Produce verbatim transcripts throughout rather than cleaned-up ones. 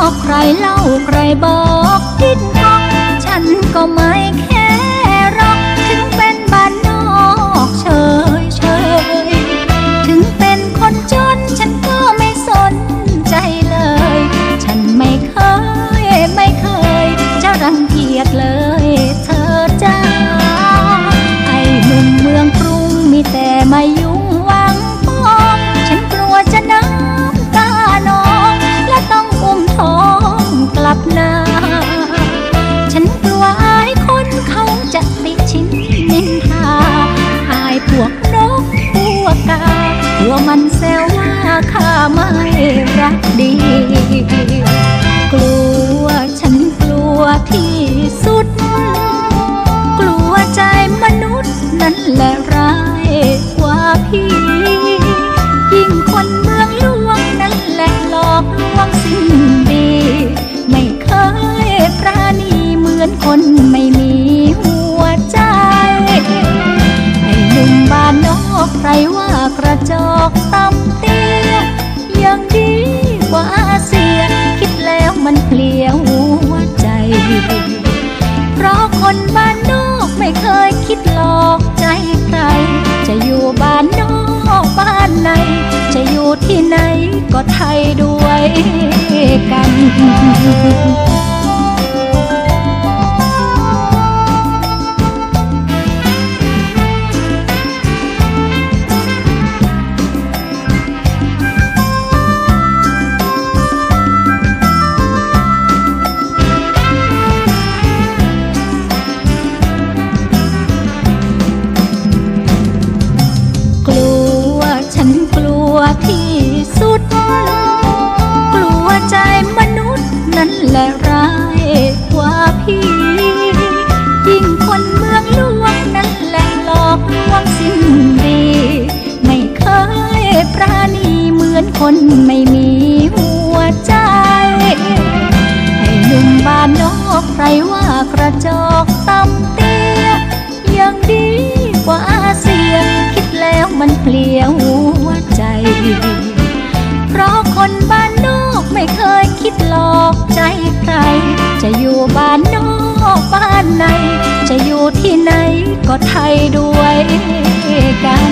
อกใครเล่าใครบอกคิดงอกฉันก็ไม่แค่หรอกถึงเป็นบ้านนอกเฉยเฉยถึงเป็นคนจนฉันก็ไม่สนใจเลยฉันไม่เคยไม่เคยจะรังเกียจเลยเธอจ้าไอ้หนุ่มเมืองกรุงมีแต่มายุ่งหวังปองฉันกลัวจะน้ำตานองและต้องอุ้มท้องกลับนาฉันกลัวอายคนเขาจะติชินนินทาอายพวกนกพวกกากลัวมันแซวว่าข้าไม่รักดีกลัวฉันกลัวที่สุดกลัวใจมนุษย์นั่นแหละร้ายกว่าพี่ยิ่งคนเมืองหลวงนั่นแหละหลอกลวงสิ้นดีไม่เคยปราณีเหมือนคนไม่มีหัวใจให้หนุ่มบ้านนอกใครว่ากระจอกต่ำเตี้ยยังดีกว่าเสียคิดแล้วมันเพลียวหัวใจเพราะคนบ้านนอกไม่เคยคิดหลอกใจใครจะอยู่บ้านนอกบ้านในจะอยู่ที่ไหนก็ไทยด้วยกันที่สุดกลัวใจมนุษย์นั่นแหละร้ายกว่าพี่ยิ่งคนเมืองหลวงนั่นแหละหลอกลวงสิ้นดีไม่เคยปราณีเหมือนคนไม่มีหัวใจให้หนุ่มบ้านนอกใครว่ากระจอกต่ำเตี้ยยังดีกว่าเสียคิดแล้วมันเพลียวหัวใจเพราะคนบ้านนอกไม่เคยคิดหลอกใจใครจะอยู่บ้านนอกบ้านในจะอยู่ที่ไหนก็ไทยด้วยกัน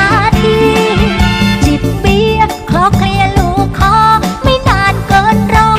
จิบเบียร์คลอเคลียร์ลูกคอไม่นานเกินรอ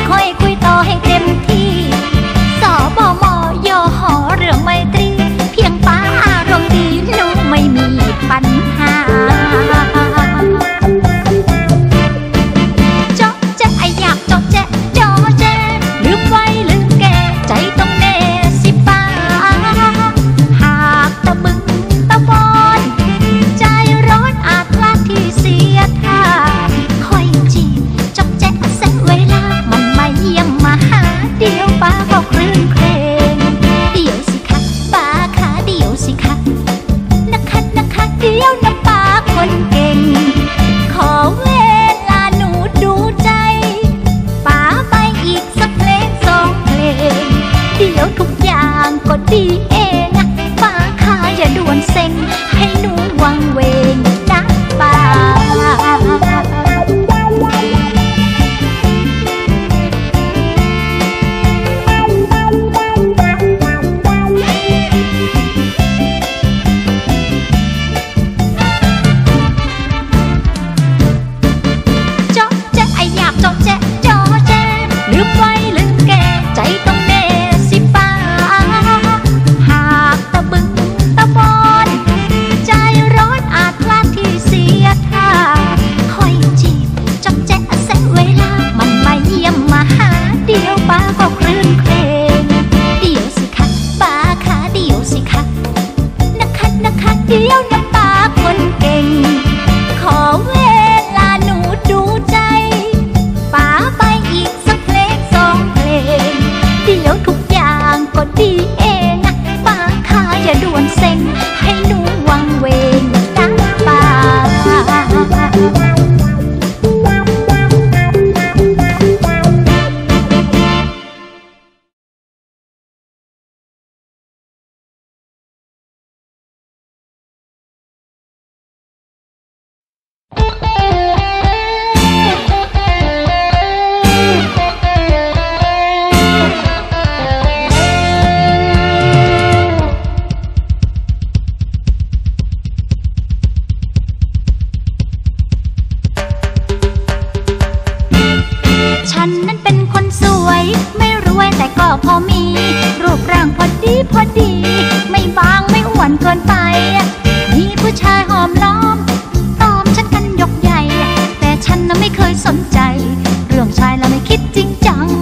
ฉันนั้นเป็นคนสวยไม่รวยแต่ก็พอมีรูปร่างพอดีพอดีไม่บางไม่อ้วนเกินไปมีผู้ชายหอมล้อมตอมฉันกันยกใหญ่แต่ฉันน่ะไม่เคยสนใจเรื่องชายเราไม่คิดจริงจัง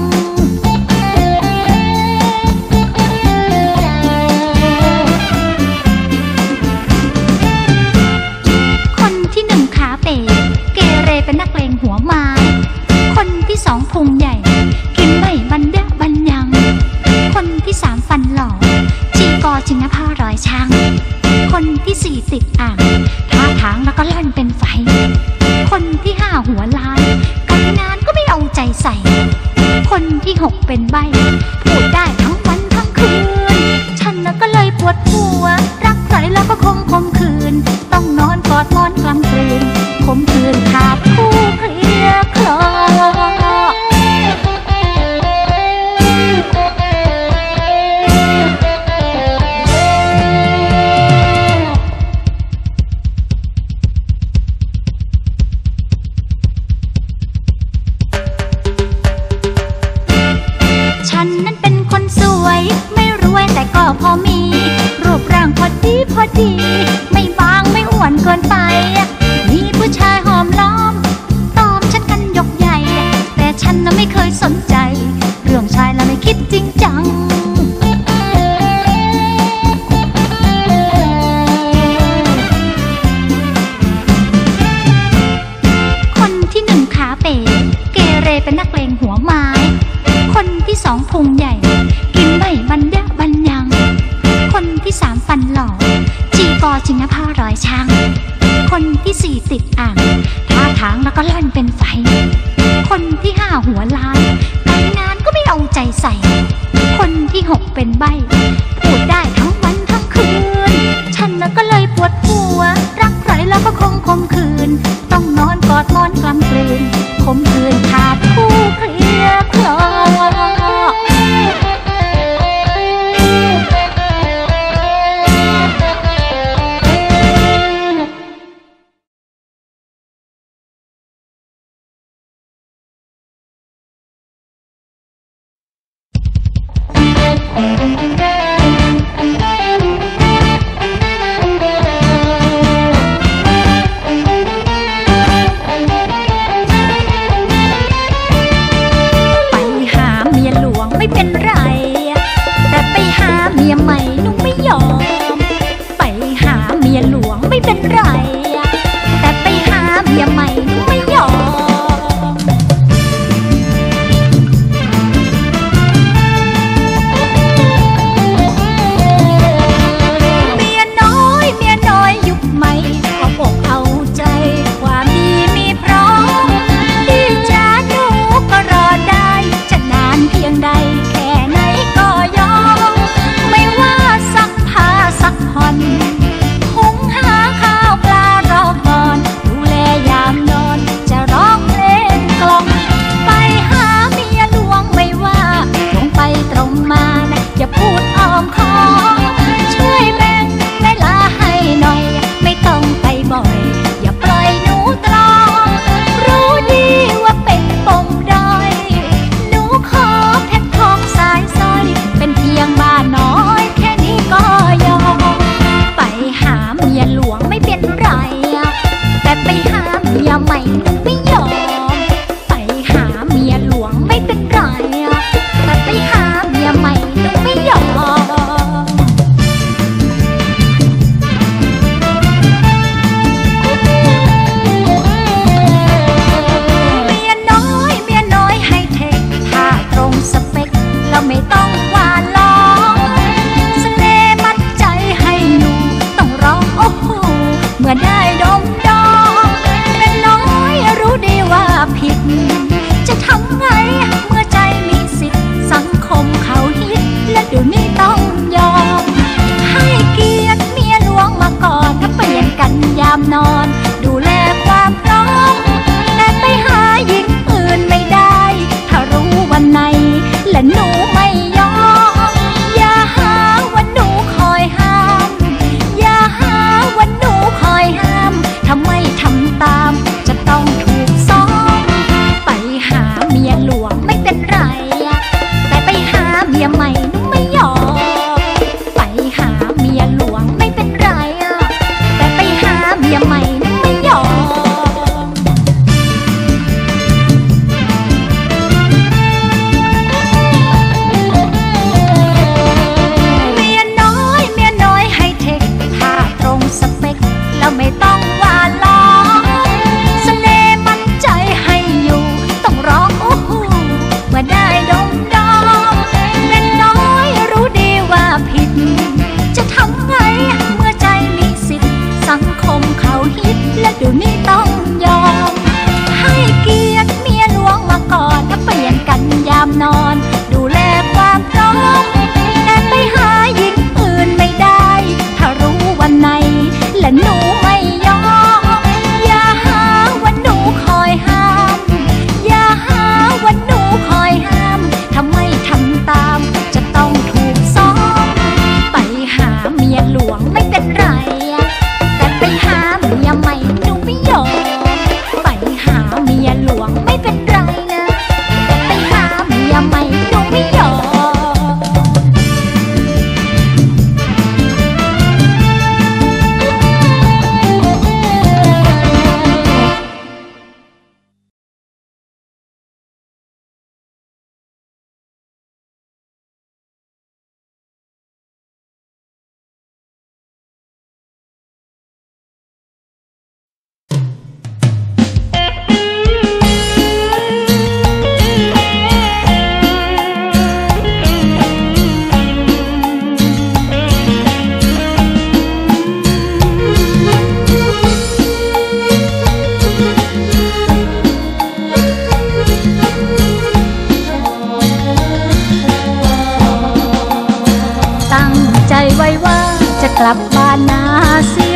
คนที่หนึ่งขาเป๋เกเรเป็นนักเลงหัวไม้คนที่สองพุงใหญ่กินไม่บันเดะบันยังคนที่สามฟันหล่อจีกอจริงนะพ่อรอยช้างคนที่สี่ติดอ่างท่าทางแล้วก็ล่อนเป็นไฟคนที่ห้าหัวล้านการงานก็ไม่เอาใจใส่คนที่หกเป็นใบ้พูดได้ทั้งวันทั้งคืนฉันน่ะก็เลยปวดหัวรักใครแล้วก็คงคมคืนต้องนอนกอดมอนกลางคืนคมคืนขาดคู่เคลียร์คลอฉันนั้นเป็นคนสวยไม่รวยแต่ก็พอมีรูปร่างพอดีพอดีไม่บางไม่อ้วนเกินไปมีผู้ชายหอมล้อมตอมฉันกันยกใหญ่แต่ฉันน่ะไม่เคยสนใจเรื่องชายเราไม่คิดจริงจังคนที่หนึ่งขาเป๋เกเรเป็นนักเลงหัวไม้คนที่สองพุงใหญ่กินไม่บันเดะบันยังคนที่สามฟันหล่อจีกอจริงนะพ่อรอยช้างคนที่สี่ติดอ่างท่าทางแล้วก็ล่อนเป็นไฟคนที่ห้าหัวล้านการงานก็ไม่เอาใจใส่คนที่หกเป็นใบ้พูดได้ทั้งวันทั้งคืนฉันน่ะก็เลยปวดหัวรักใครแล้วก็คงคมคืนต้องนอนกอดมอนกลางคืนคมคืนขาดคู่เคลียร์คลอ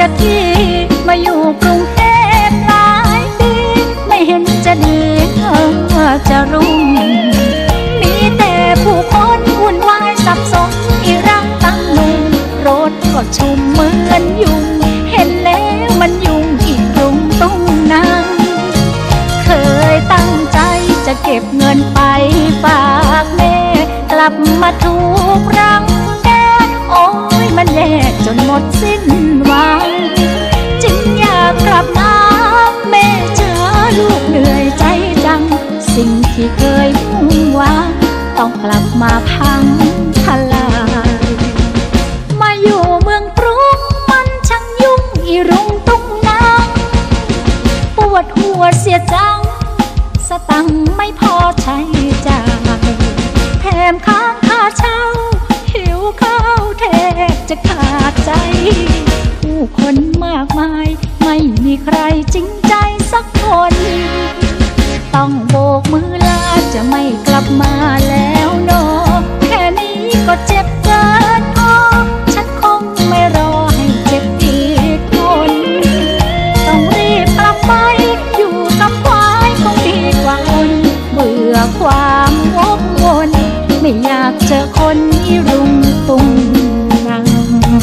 ยทีมาอยู่กรุงเทพหลายปีไม่เห็นจะดีเออจะรุ่งมีแต่ผู้คนวุ่นวายสับสนอีรังตั้งนุ่งรถก็ชุมเหมือนยุงเห็นแล้วมันยุงอีกรุงตุ้งนางเคยตั้งใจจะเก็บเงินไปฝากแม่กลับมาถูกรังแกโอ้ยมันแย่จนหมดสิ้นหวังจึงอยากกลับมาแม่เจอลูกเหนื่อยใจจังสิ่งที่เคยมุ่งหวังต้องกลับมาพังทลายมาอยู่เมืองกรุงมันช่างยุ่งอีรุงตุ้งนางปวดหัวเสียจังสตังค์ไม่พอใช้จ่ายแถมค้างค่าเช่าหิวข้าวแทบจะขาดใจผู้คนมากมายไม่มีใครจริงใจสักคนต้องโบกมือลาจะไม่กลับมาแล้วเนาะแค่นี้ก็เจ็บเกินพอฉันคงไม่รอให้เจ็บอีกคนต้องรีบกลับไปอยู่กับควายคงดีกว่าคนเบื่อความวกวนไม่อยากเจอคนที่รุงตุงนัง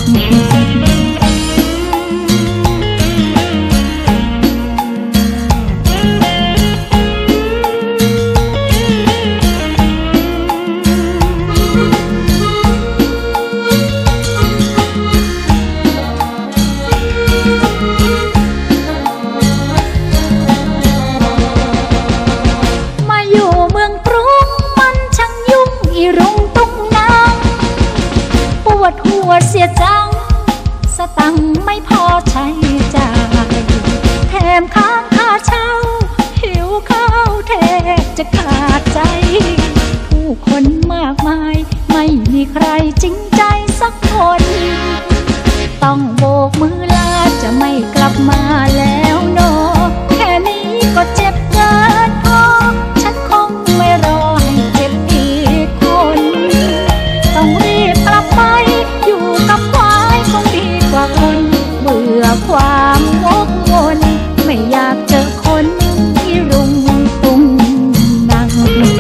เสียจังสตังค์ไม่พอใช้จ่ายแถมค้างค่าเช่าหิวข้าวแทบจะขาดใจผู้คนมากมายไม่มีใครจริงใจสักคนต้องโบกมือลาจะไม่กลับมาแล้วเนาะแค่นี้ก็เจ็บเกินพอฉันคงไม่รอให้เจ็บอีกคนต้องรีบกลับไปอยู่กับควายคงดีกว่าคนเบื่อความวกวนไม่อยากเจอคนที่รุงตุงนัง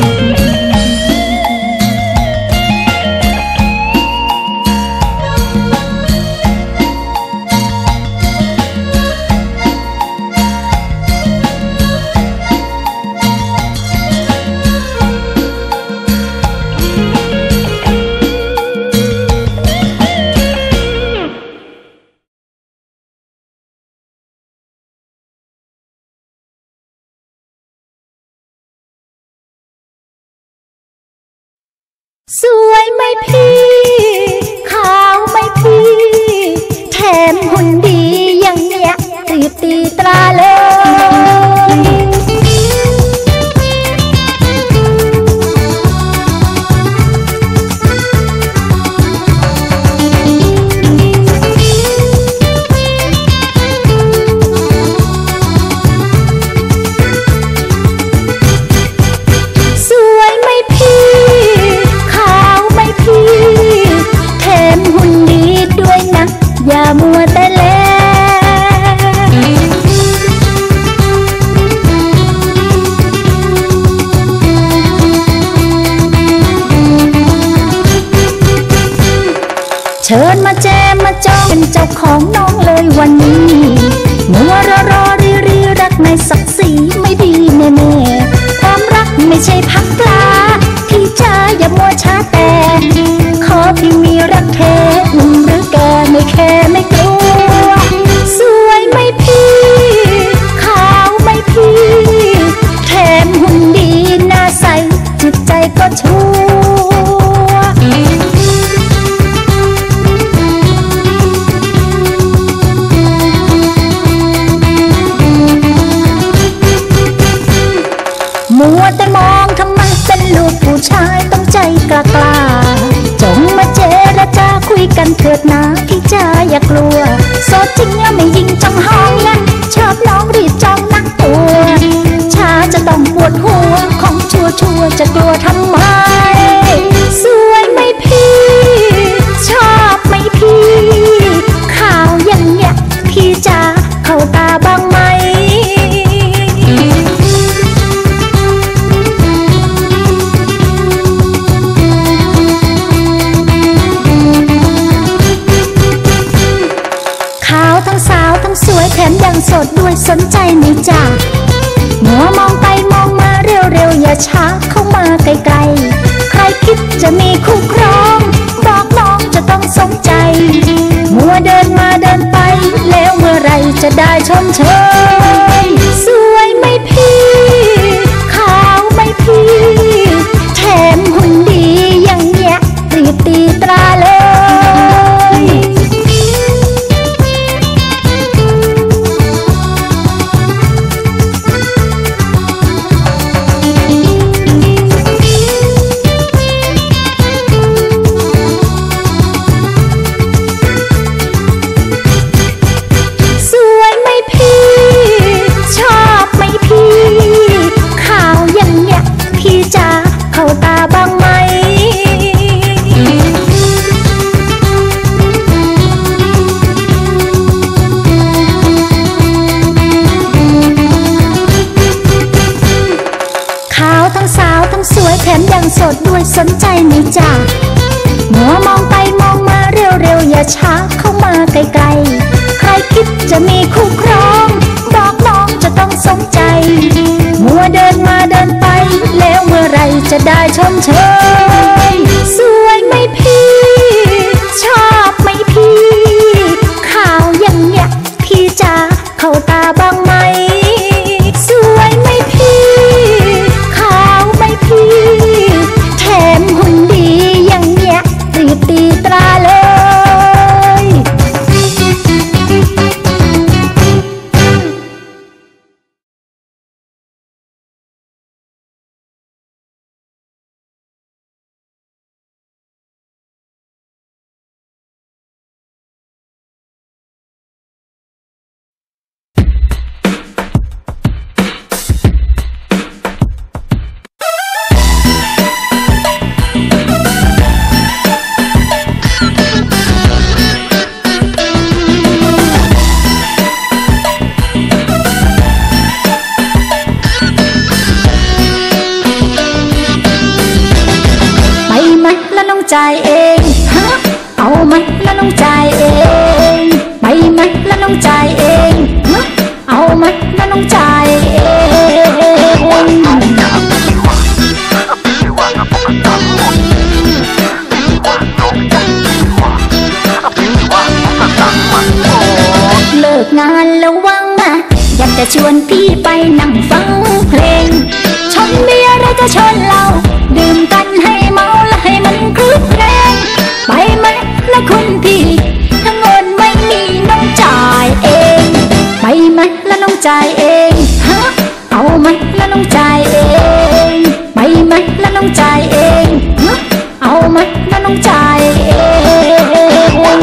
สวยไหมพี่ขาวไหมพี่แถมหุ่นดีอย่างเนี้ยรีบตีตราเลยสวยไหมพี่แถมหุ่นดีด้วยนะอย่ามัวแต่แลเชิญมาแจมมาจองเป็นเจ้าของน้องเลยวันนี้มัวรอรอรีรีรักในศักดิ์ศรีไม่ดีแน่แน่ความรักไม่ใช่พักปลาพี่จ้าอย่ามัวช้าแต่ขอพี่มีรักแท้หนุ่มหรือแก่ไม่แค่ไม่กลัวสวยไหมพี่ขาวไหมพี่แถมหุ่นดีหน้าใสจิตใจก็ชัวมัวแต่มองทำไมเป็นลูกผู้ชายต้องใจกล้ากล้าจงมาเจรจาคุยกันเถิดนะพี่จ้าอย่ากลัวโสดจริงแล้วไม่ยิงจังห้องนะชอบน้องรีบจองนักตัวชาจะต้องปวดหัวของชัวชัวจะกลัวทำไมสวยไหมพี่ชอบไหมพี่ข่าวอย่างเงี้ยพี่อย่าช้าเข้ามาไกลๆใครคิดจะมีคู่ครองบอกน้องจะต้องสนใจมัวเดินมาเดินไปแล้วเมื่อไรจะได้ชมเชยสวยไหมพี่ขาวไหมพี่แถมหุ่นดีอย่างเงี้ยรีบตีตราเลยเข้าตาบ้างไหมขาวทั้งสาวทั้งสวยแถมยังสดด้วยสนใจไหมจ๊ะมัวมองไปมองมาเร็วๆอย่าช้าเข้ามาไกลๆใครคิดจะมีคู่ครองบอกน้องจะต้องสนใจมัวเดินมาเดินไปแล้วเมื่อไรจะได้ชมเชยสวยไหมพี่ชอบไหมพี่ขาวอย่างเงี้ยพี่จ๋าเข้าตาบ้างไหมสวยไหมพี่ขาวไหมพี่แถมหุ่นดีอย่างเงี้ยรีบตีตราเลยจ่ายเองฮะเอาไหมแล้วน้องจ่ายเองไปไหมแล้วน้องจ่ายเองฮะเอาไหมแล้วน้องจ่ายเองเลิกงานแล้วว่างนะอยากจะชวนพี่ไปนั่งฟังเพลงชนเบียร์หรือจะชนเหล้าดื่มกันให้เมาและให้มันคลึกเพลงไปไหมละคุณพี่ถ้าเงินไม่มีน้องจ่ายเองไปไหมละน้องจ่ายเองฮะเอาไหมละน้องจ่ายเองไปไหมละน้องจ่ายเองฮะเอาไหมละน้องจ่ายเอง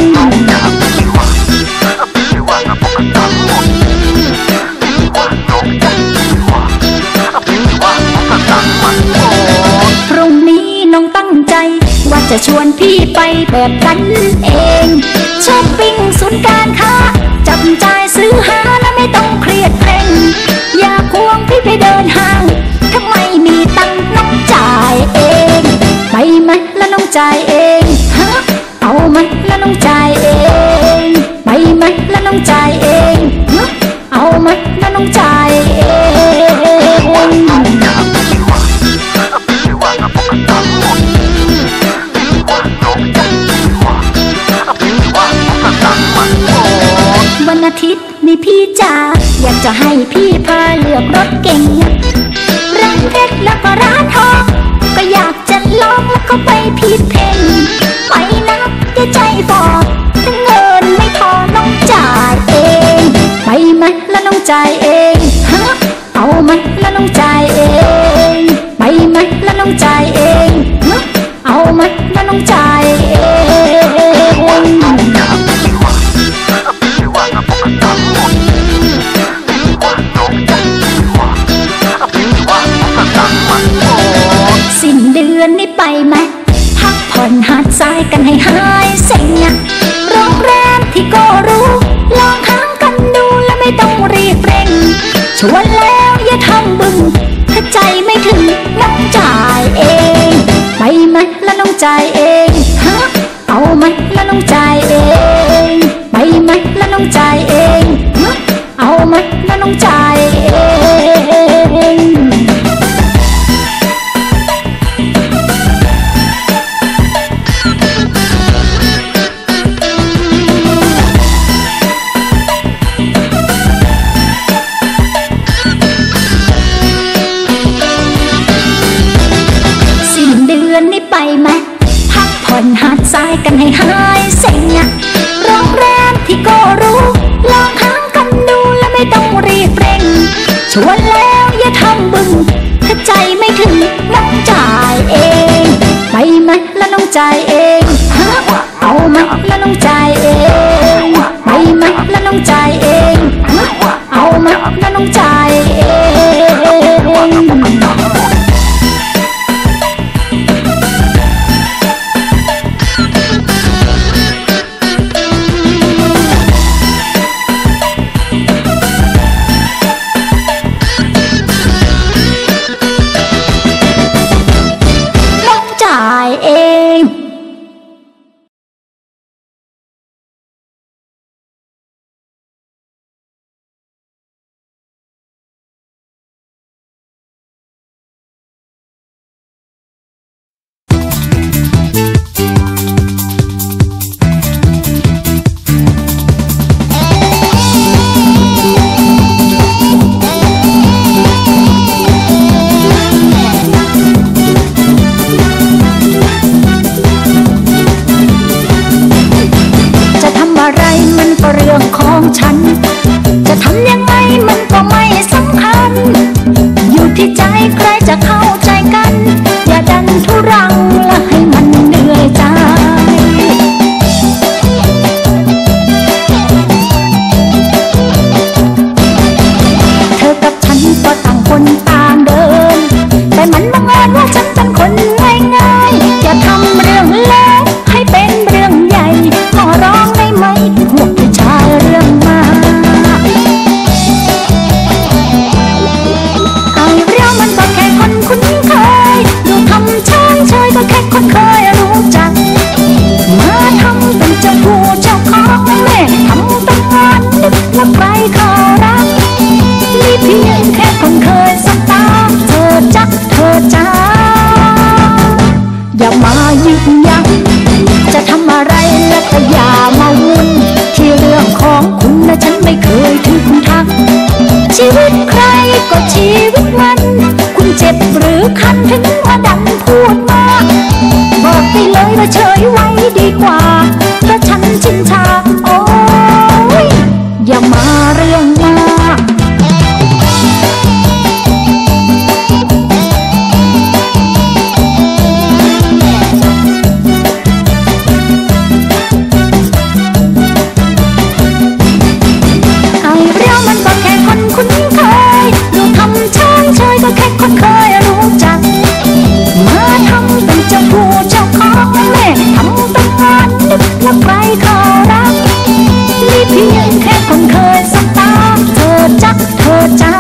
พรุ่งนี้น้องตั้งใจว่าจะชวนพี่ไปแบบกันเองช้อปปิ้งศูนย์การค้าจับจ่ายซื้อหาและไม่ต้องเครียดเคร่งอย่าควงพี่ไปเดินห้างถ้าไม่มีตังค์น้องจ่ายเองไปไหมแล้วน้องจ่ายเองฮะเอาไหมแล้วน้องจ่ายเองไปไหมแล้วน้องจ่ายเองฮะเอาไหมแล้วน้องจ่ายเองวันอาทิตย์นี่พี่จ๋าอยากจะให้พี่พาเลือกรถเก่งร้านเพชรแล้วก็ร้านทองก็อยากจะลองแล้วก็ไปผิดเพลงไปนับจะใจฟอถ้าเงินไม่พอน้องจ่ายเองไปไหมแล้วน้องจ่ายเองฮะเอาไหมแล้วน้องจ่ายเองไปไหมแล้วน้องจ่ายเองฮะเอาไหมแล้วน้องจ่ายเองสิ้นเดือนนี้ไปไหมพักผ่อนหาดทรายกันให้หายเซ็งอะโรงแรมที่ก็รู้ลองค้างกันดูและไม่ต้องรีบเร่งชวนแล้วอย่าทำบึงถ้าใจไม่ถึงน้องจ่ายเองไปไหมแล้วน้องจ่ายเองฮะเอาไหมแล้วน้องจ่ายเองไปไหมแล้วน้องจ่ายเองฮะเอาไหมแล้วน้องจ่ายเองายกันให้หายเซ็งอะโรงแรมที่ก็รู้ลองค้างกันดูและไม่ต้องรีบเร่งชวนแล้วอย่าทำบึ้งถ้าใจไม่ถึงน้องจ่ายเองไปไหมแล้วน้องจ่ายเองเอาไหมแล้วน้องจ่ายเองไปไหมแล้วน้องจ่ายเองเอาไหมแล้วน้องจ่ายเองเรื่องของฉันจะทำยังไงมันก็ไม่สำคัญอยู่ที่ใจใครจะเข้าใจกันอย่าดันทุรังและให้มันเหนื่อยใจเธอกับฉันก็ต่างคนต่างเดินแต่มันบังเอิญว่าฉันเป็นคนง่ายๆอย่าทำเรื่องเล็กให้เป็นเรื่องใหญ่ขอร้องได้ไหมพวกผู้ชายเรื่องมากไอ้เรื่องมันก็แค่คนคุ้นเคยดูทำช่างเชยก็แค่คนเคยรู้จักมาทำเป็นเจ้าผู้เจ้าของแม่ทำตั้งนานนึกว่าใครเขารักนี่เพียงแค่คนเคยสบตาเธอจักเธอจ้าอย่ามายึกยักจะทำอะไรแล้วก็อย่ามาวุ่นที่เรื่องของคุณนะฉันไม่เคยถึงทักชีวิตใครก็ชีวิตมันคุณเจ็บหรือคันถึงมาดันพูดมาบอกไปเลยว่าเฉยไว้ดีกว่าเพราะฉันชินชาโอ้ยอย่ามาเรื่องมากก็แค่คนเคยรู้จักมาทำเป็นเจ้าผู้เจ้าของแม่ทำตั้งนานนึกว่าใครเขารักนี่เพียงแค่คนเคยสบตาเธอจักเธอจ้า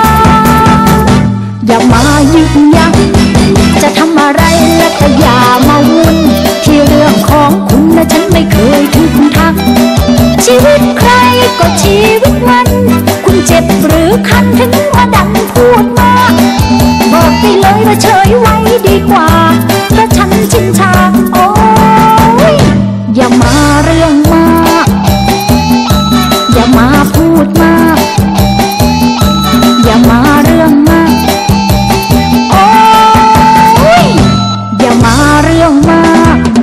อย่ามายึกยักจะทำอะไรแล้วก็อย่ามาวุ่นที่เรื่องของคุณนะฉันไม่เคยถึงทักชีวิตใครก็ชีวิตมันคุณเจ็บหรือคันถึงมาดันพูดมาบอกไปเลยว่าเฉยไว้ดีกว่าเพราะฉันชินชาโอ้ยอย่ามาเรื่องมากอย่ามาพูดมากอย่ามาเรื่องมากโอ้ยอย่ามาเรื่องมาก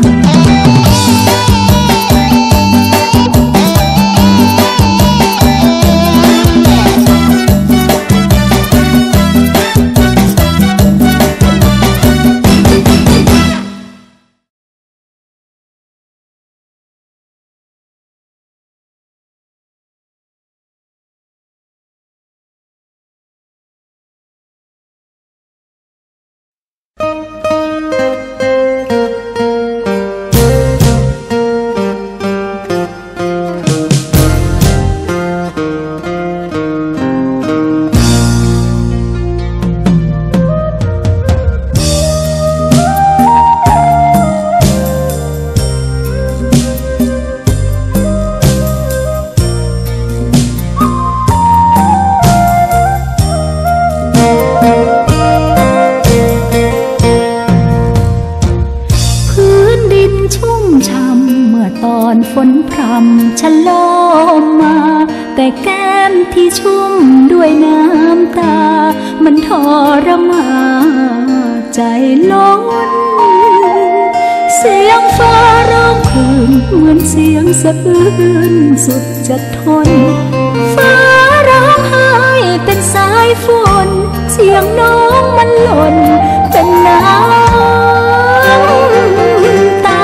ฝนพรำฉลมมาแต่แก้มที่ชุ่มด้วยน้ำตามันทรมานใจล้นเสียงฟ้าร้องคลื่นเหมือนเสียงสะอื้นสุดจะทนฟ้าร้องไห้เป็นสายฝนเสียงน้องมันหล่นเป็นน้ำตา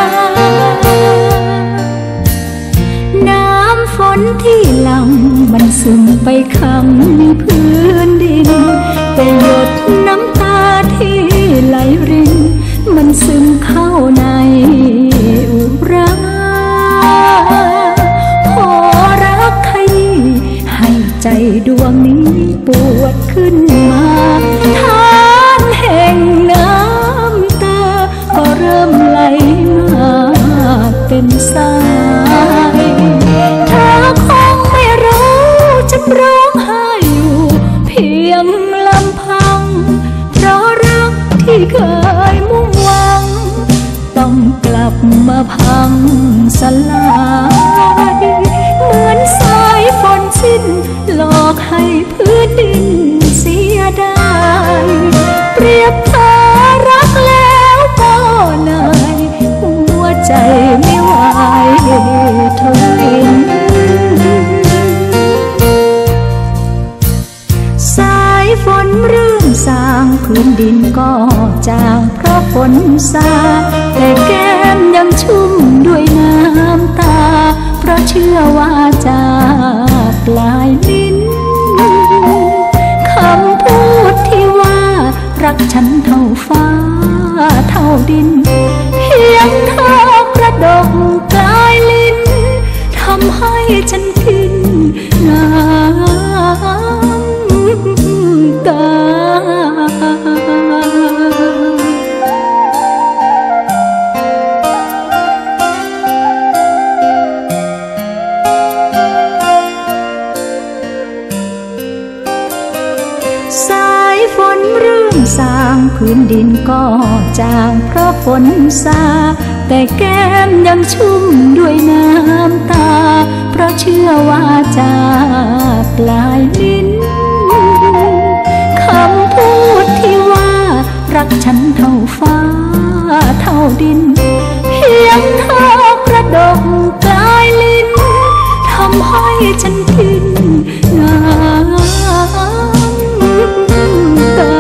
น้ำฝนที่หลั่งมันซึมไปขังพื้นดินแต่หยดน้ำตาที่ไหลรินมันซึมเข้าในอุราพอรักใครให้ใจดวงนี้ปวดขึ้นมาทานแห่งน้ำตาก็เริ่มไหลมาเป็นสายเธอคงไม่รู้ฉันร้องไห้อยู่เพียงลำพังเพราะรักที่เคยมุ่งหวังต้องกลับมาพังสลายเหมือนสายฝนสิ้นหลอกให้พื้นดินเสียดายเปรียบเธอรักแล้วก็นายหัวใจไม่ไหวทวินสายฝนเริ่มสางพื้นดินก็จางเพราะฝนซาแต่แก้มยังชุ่มด้วยน้ำตาเพราะเชื่อว่าจากปลายลิ้นคำพูดที่ว่ารักฉันเท่าฟ้าเท่าดินเพียงเธอกระดกกลายลิ้นทำให้ฉันกินน้ำตาสายฝนเริ่มสางพื้นดินก็จางเพราะฝนซาแต่แก้มยังชุ่มด้วยน้ำตาเพราะเชื่อว่าจากปลายลิ้นคำพูดที่ว่ารักฉันเท่าฟ้าเท่าดินเพียงเธอกระดกกลายลิ้นทำให้ฉันกินน้ำตา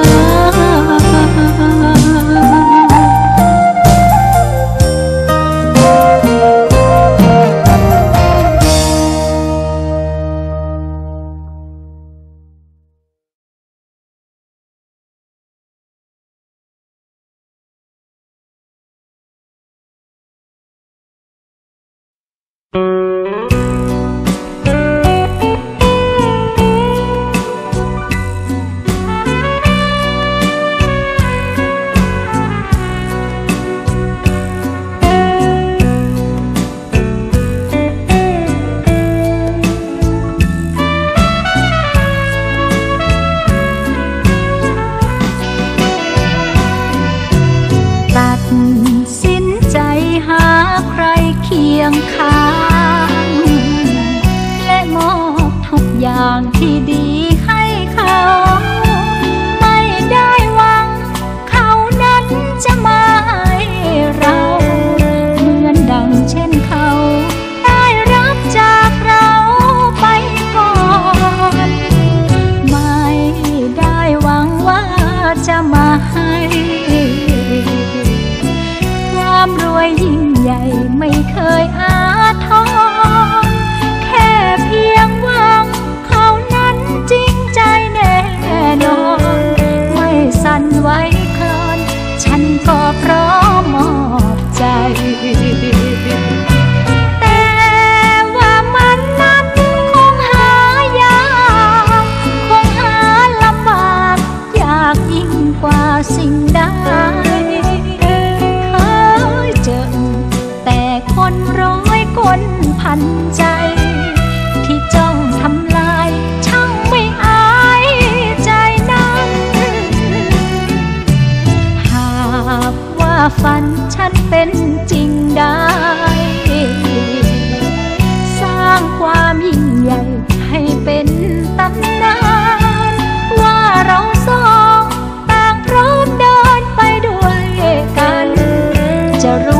ที่ดีให้เขาไม่ได้หวังเขานั้นจะมาให้เราเหมือนดังเช่นเขาได้รับจากเราไปก่อนไม่ได้หวังว่าจะมาให้ความรวยยิ่งใหญ่ไม่เคยอาทรแค่เพียงหวังจริงใจแน่นอนไม่สั่นไหวคลอนฉันก็พร้อมมอบใจแต่ว่ามันนั้นคงหายากคงหาลำบากยากยิ่งกว่าสิ่งใดเคยเจอแต่คนร้อยคนพันใจที่จ้องทำลายไม่อายใจนั้นหากว่าฝันฉันเป็นจริงได้สร้างความยิ่งใหญ่ให้เป็นตำนานว่าเราสองต่างพร้อมเดินไปด้วยกันจะ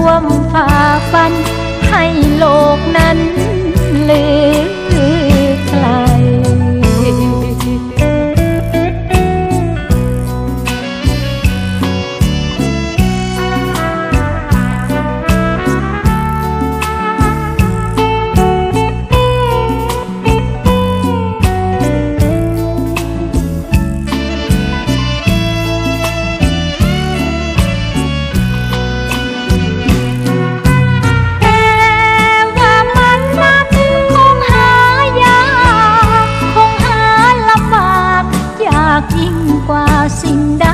กยิ่งกว่าสิ่งใด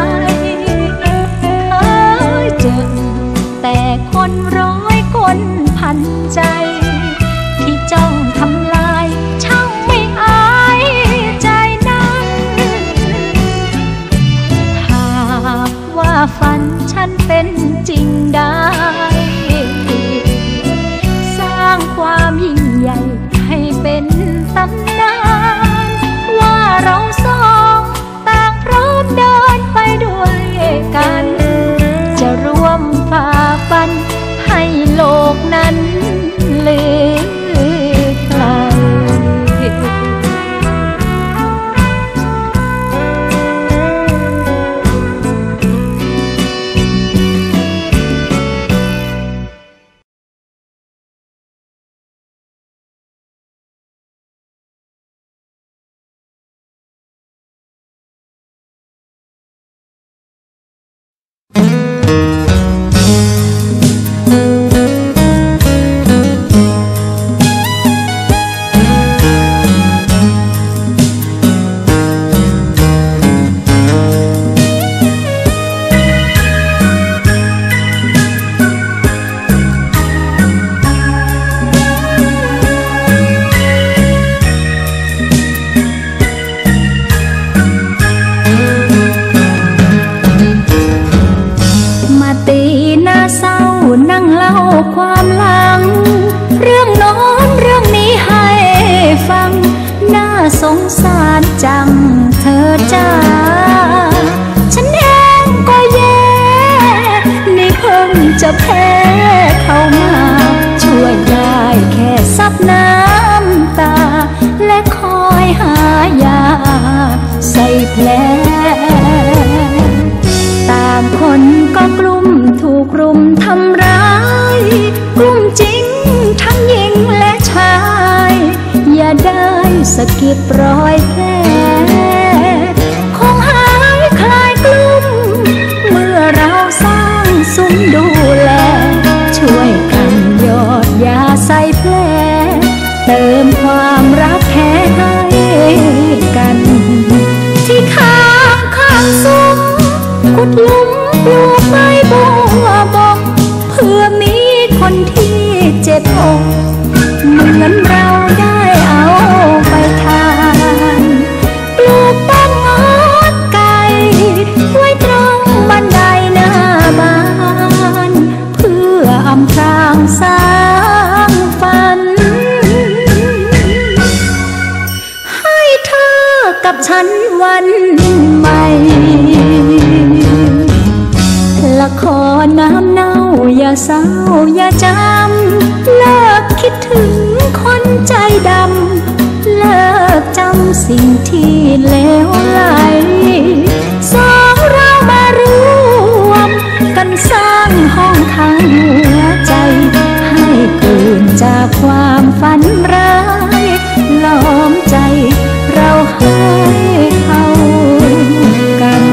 เคยเจอแต่คนร้อยคนพันใจที่จ้องทำลายช่างไม่อายใจนั้นหากว่าฝันฉันเป็นจริงได้สร้างความยิ่งใหญ่ให้เป็นตำนานว่าเราสองต่างพร้อมเดินไปด้วยกันจะร่วมฝ่าฟันให้โลกนั้นลืมไกลความหลังเรื่องโน้นเรื่องนี้ให้ฟังน่าสงสารจังเธอจ้าฉันเองก็แย่นี่เพิ่งจะแพ้เข้ามาช่วยได้แค่ซับน้ำตาและคอยหายาใส่แผลต่างคนก็กลุ่มถูกรุมทำร้ายกลุ่มจริงทั้งหญิงและชายอย่าได้สะกิดรอยแผลคงหายคลายกลุ่มเมื่อเราสร้างซุ้มดูแลช่วยกันหยอดยาใส่แผลเติมความรักแค่ให้กันที่ข้างข้างซุ้มขุดหลุมปลูกไม้บัวบกเพื่อมีคนที่เจ็บอกเหมือนเราได้เอาไปทานปลูกต้นงดไก่ไว้ตรงบันไดหน้าบ้านเพื่ออำพรางสร้างฝันให้เธอกับฉันวันใหม่ละครน้ำเน่าอย่าเศร้าอย่าจำเลิกคิดถึงคนใจดำเลิกจำสิ่งที่เลวไหลสองเรามารวมกันสร้างห้องข้างหัวใจให้ตื่นจากความฝันร้ายล้อมใจเราให้เข้ากัน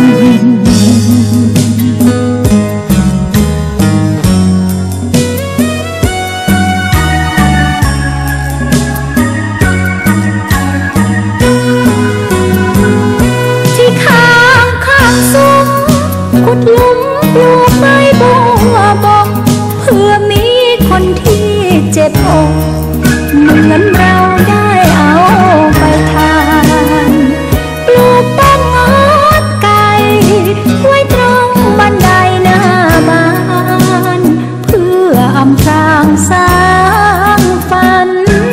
ขุดหลุมปลูกไม้บัวบกเพื่อมีคนที่เจ็บอกเหมือนเราได้เอาไปทานปลูกต้นงดไก่ไว้ตรงบันไดหน้าบ้านเพื่ออำพรางสร้างฝัน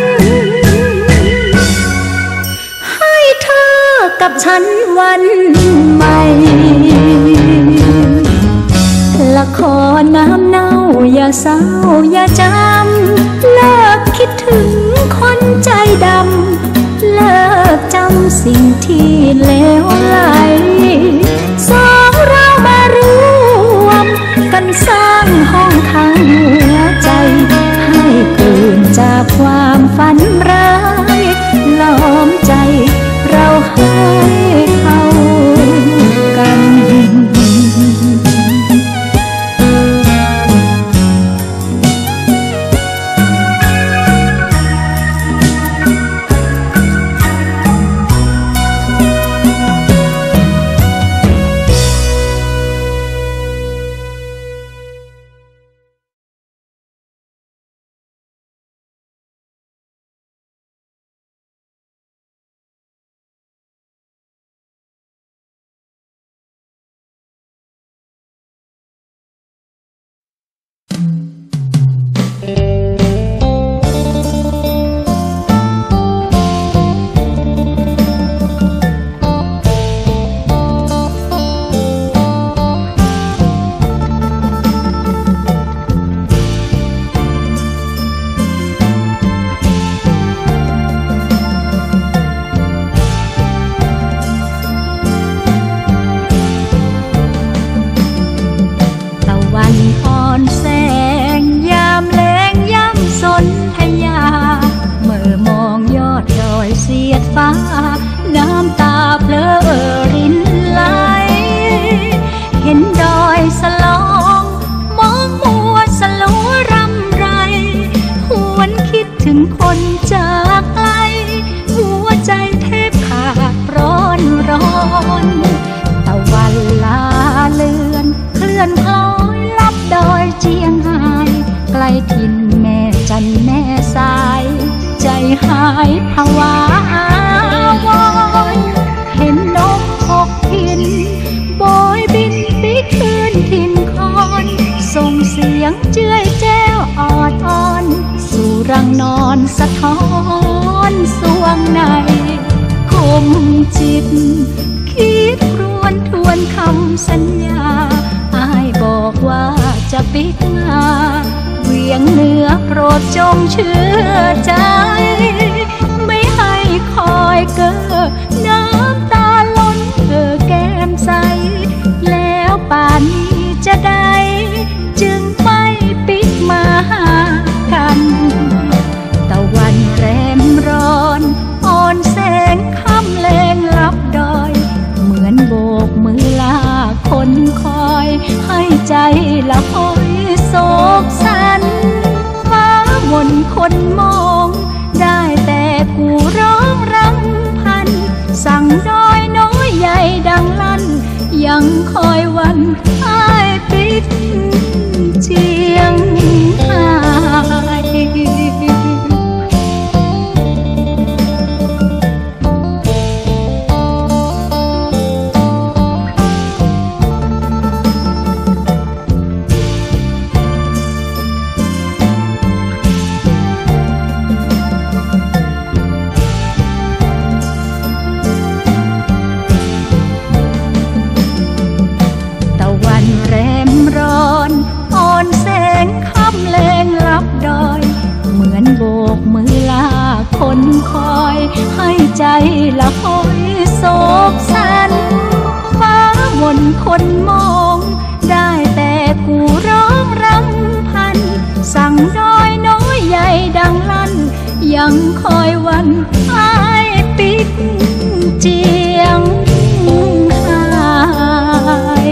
ให้เธอกับฉันวันใหม่ละครน้ำเน่าอย่าเศร้าอย่าจำเลิกคิดถึงคนใจดำเลิกจำสิ่งที่เลวไหลสองเรามารวมกันสร้างห้องข้างหัวใจให้ตื่นจากความฝันร้ายล้อมใจเราให้เข้ากันยงเจื้อยแจ้วออดอ่อนสู่รังนอนสะท้อนสวงในคมจิตคิดรวนทวนคำสัญญาอ้ายบอกว่าจะปิกมาเวียงเหนือโปรดจงเชื่อใจไม่ให้คอยเก้อน้ำตาล้นเอ่อแก้มใสแล้วป่านนี้จะได้จึงไม่ปิกมาหากันตะวันแรมร้อนอ่อนแสงค่ำแลงลับดอยเหมือนโบกมือลาคนคอยให้ใจละหอยโศกสันฟ้ามนคนมองได้แต่กูร้องรำพันสั่งน้อยน้อยใหญ่ดังลั่นยังคอยวันอ้ายปิดเชียงหายคนคอยให้ใจละหอยโศกสันฟ้ามนคนมองได้แต่กูร้องรำพันสั่งน้อยน้อยใหญ่ดังลั่นยังคอยวันอ้ายปิดเจียงหาย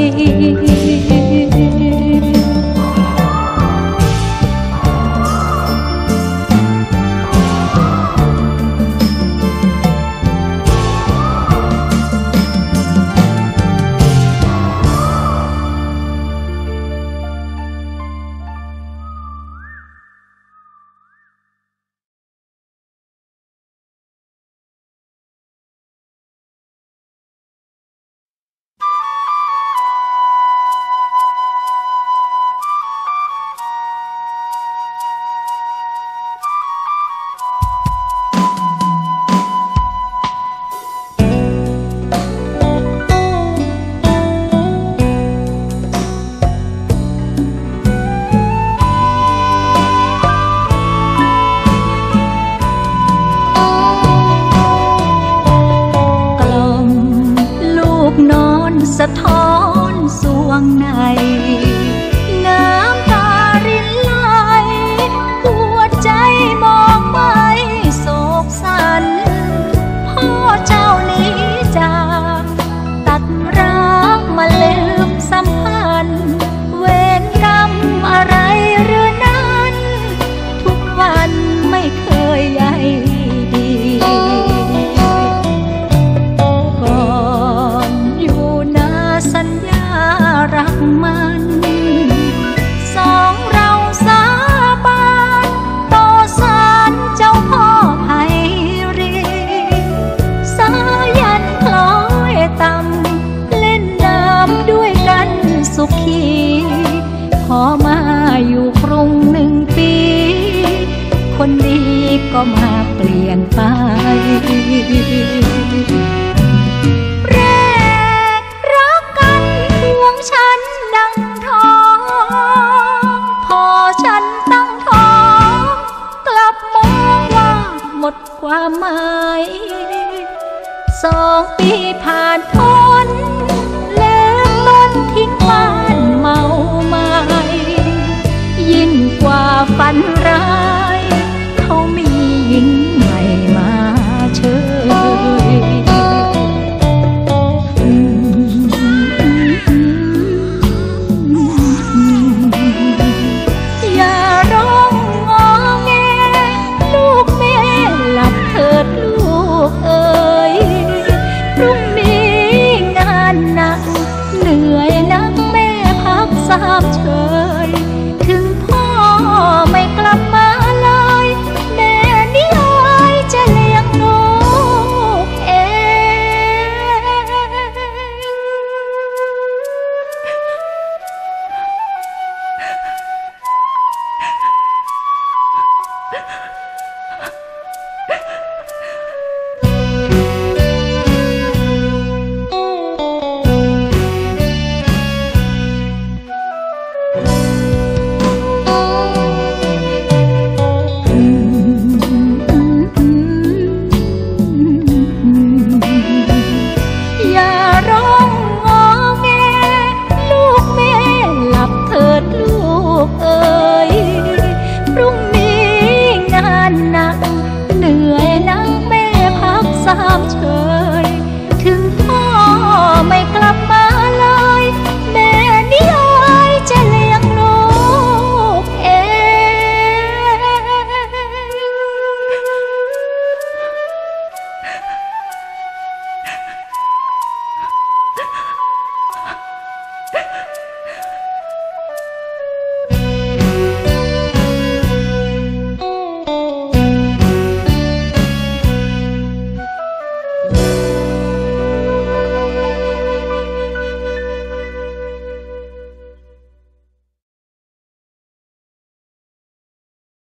สะท้อนสวงในน้ำตารินไหลหัวใจมองไม่โศกสันพ่อเจ้านี้จากตัดรักมาลืมสัมพันธ์เวรกรรมอะไรหรือนั้นทุกวันไม่เคยใยดีสัญญารักมันสองเราสาบานต่อศาลเจ้าพ่อไพรีสายันคล้อยต่ำเล่นน้ำด้วยกันสุขีขอมาอยู่กรุงหนึ่งปีคนดีก็มาเปลี่ยนไป